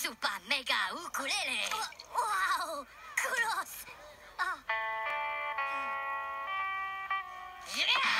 スーパーメガウクレレ。わお、クロス。あ、いや